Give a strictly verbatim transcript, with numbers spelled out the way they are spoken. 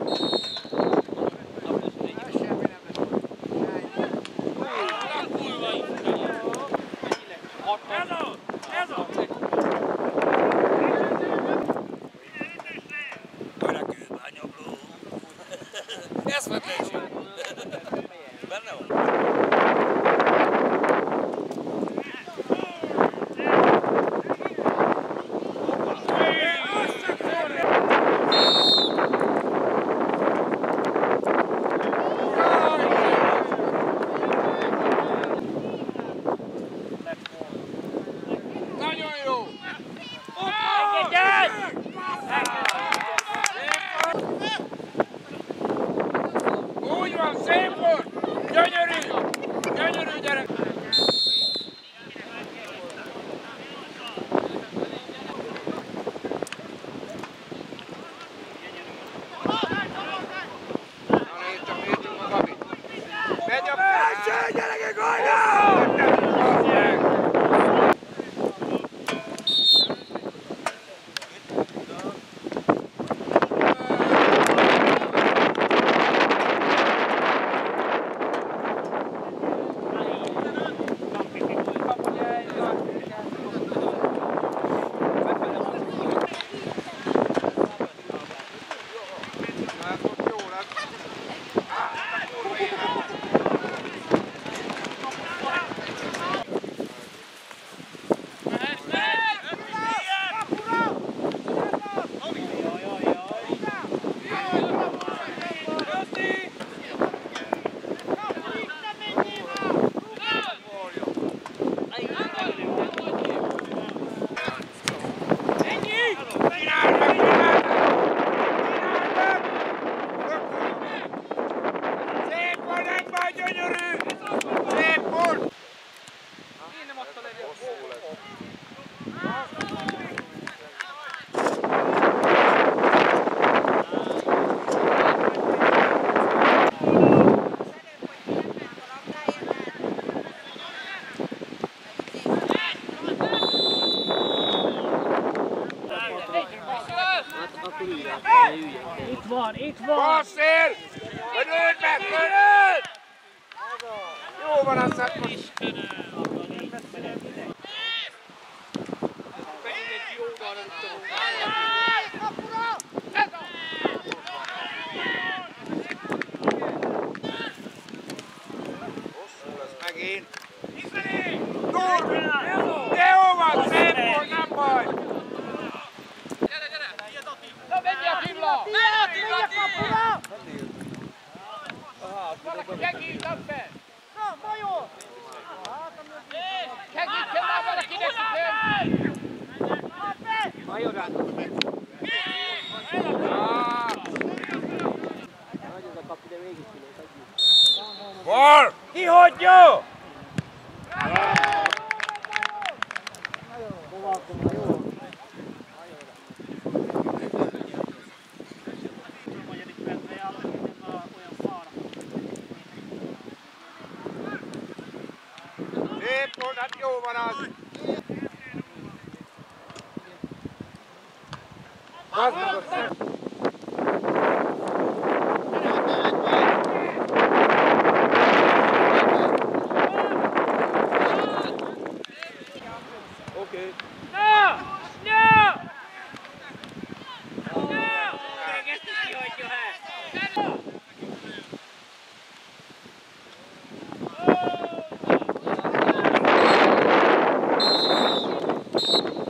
Itt van, itt van! Basszél! Lőd meg, lőd! Jó van, az hát most. Hosszú lesz megint. Dur! De jó van, szép volt, nem baj! Gyere, gyere! Na, menj a Attila! Menj Attila, ti! Kegi, lap fel! Na, major! Kegi, kell már valakinek ütem! Major rántott meg! Nagy az a kapu, de mégis kilőtt együtt. Bal! Kihagyja! Kovalkoma, jó? Szép volt, hát jó van az! Gazdagot szép! Oké. Na! Na! Na! Még ezt is kihagyja el! Jó!